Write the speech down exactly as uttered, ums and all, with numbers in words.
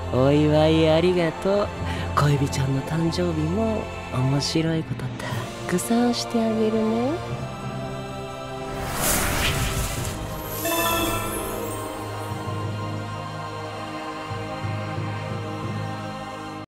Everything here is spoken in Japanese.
お祝いありがとう。恋人ちゃんの誕生日も面白いことたくさんしてあげるね。